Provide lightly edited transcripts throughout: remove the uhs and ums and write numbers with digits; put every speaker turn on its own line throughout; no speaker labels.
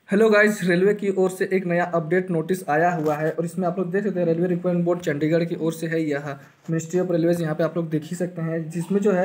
Hello guys, railway की ओर से एक नया अपडेट नोटिस आया हुआ है और इसमें आप लोग देख सकते हैं रेलवे रिक्रूटमेंट बोर्ड चंडीगढ़ की ओर से है। यह मिनिस्ट्री ऑफ रेलवेज यहाँ पे आप लोग देख ही सकते हैं, जिसमें जो है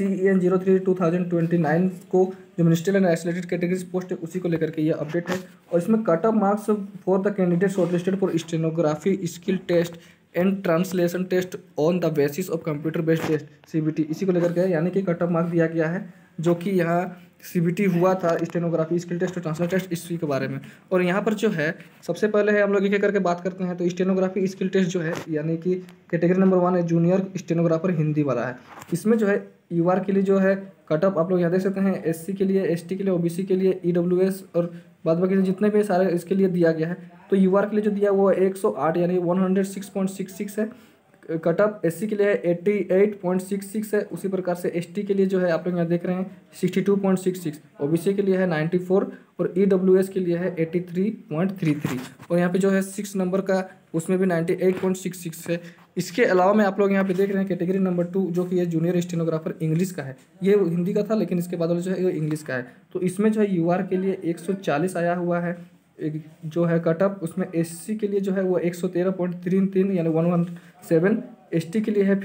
CEN03/2029 को जो ministerial and isolated categories post है उसी को लेकर के यह अपडेट है। और इसमें cut off marks for the candidate shortlisted for stenography skill test and translation test on the basis of computer based test CBT इसी को लेकर के है, यानी कि कट ऑफ मार्क दिया गया है जो कि यहाँ CBT हुआ था स्टेनोग्राफी स्किल टेस्ट और ट्रांसलेशन टेस्ट इसी के बारे में। और यहाँ पर जो है सबसे पहले है हम लोग एक एक करके बात करते हैं। तो स्टेनोग्राफी स्किल टेस्ट जो है यानी कि कैटेगरी नंबर 1 है जूनियर स्टेनोग्राफर हिंदी वाला है। इसमें जो है UR के लिए जो है कट ऑफ आप लोग यहाँ देख सकते हैं, SC के लिए, ST के लिए, OBC के लिए, EWS और बाद बाकी जितने भी सारे इसके लिए दिया गया है। तो UR के लिए जो दिया वो 108 यानी 106.66 है। कट ऑफ SC के लिए है 88.66 है। उसी प्रकार से ST के लिए जो है आप लोग यहाँ देख रहे हैं 62.66, OBC के लिए है 94 और EWS के लिए है 83.33 और यहाँ पे जो है 6 नंबर का उसमें भी 98.66 है। इसके अलावा में आप लोग यहाँ पे देख रहे हैं कैटेगरी नंबर 2 जो कि ये जूनियर स्टेनोग्राफर इंग्लिश का है। ये हिंदी का था लेकिन इसके बाद वाला जो है ये इंग्लिश का है। तो इसमें जो है UR के लिए 140 आया हुआ है। एक जो है कट ऑफ उसमें SC के लिए जो है वो 113.33 यानी 117, ST के लिए है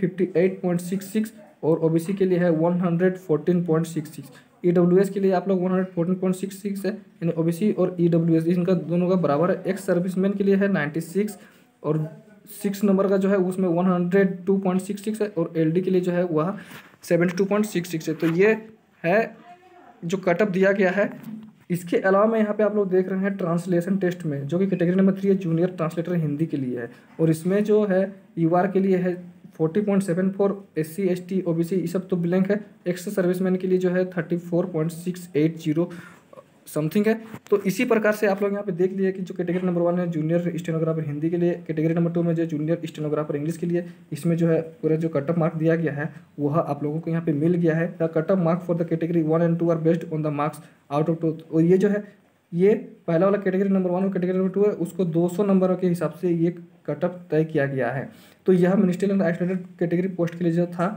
58.66 और OBC के लिए है 114.66। EWS के लिए आप लोग 114.66 है, यानी OBC और EWS इनका दोनों का बराबर है। एक्स सर्विसमैन के लिए है 96 और 6 नंबर का जो है उसमें 102.66 है और LD के लिए जो है वह 72.66 है। तो ये है जो कटअप दिया गया है। इसके अलावा में यहाँ पे आप लोग देख रहे हैं ट्रांसलेशन टेस्ट में जो कि कैटेगरी नंबर 3 है जूनियर ट्रांसलेटर हिंदी के लिए है। और इसमें जो है UR के लिए है 40.74, SC ST OBC ये सब तो ब्लैंक है। एक्स सर्विसमैन के लिए जो है 34.680 समथिंग है। तो इसी प्रकार से आप लोग यहाँ पे देख लिए कि जो कैटेगरी नंबर 1 है जूनियर स्टेनोग्राफर हिंदी के लिए, कैटेगरी नंबर 2 में जो जूनियर स्टेनोग्राफर इंग्लिश के लिए, इसमें जो है पूरा जो कट ऑफ मार्क दिया गया है वह आप लोगों को यहाँ पे मिल गया है। The cut off mark for the category 1 and 2 are based on the marks out of 2। और ये जो है ये पहला वाला कैटेगरी नंबर 1 और कैटेगरी नंबर 2 है, उसको 200 नंबरों के हिसाब से ये कट ऑफ तय किया गया है। तो यह ministerial and isolated category post के लिए जो था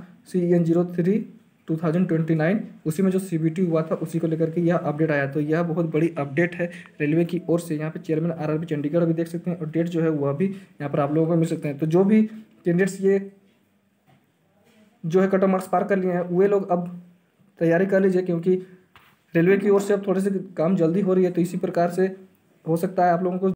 CEN03/2029 उसी में जो CBT हुआ था उसी को लेकर के यह अपडेट आया। तो यह बहुत बड़ी अपडेट है रेलवे की ओर से। यहाँ पे चेयरमैन RRB चंडीगढ़ भी देख सकते हैं और डेट जो है वह भी यहाँ पर आप लोगों को मिल सकते हैं। तो जो भी कैंडिडेट्स ये जो है कट ऑफ मार्क्स पार कर लिए हैं वे लोग अब तैयारी कर लीजिए, क्योंकि रेलवे की ओर से अब थोड़े से काम जल्दी हो रही है। तो इसी प्रकार से हो सकता है आप लोगों को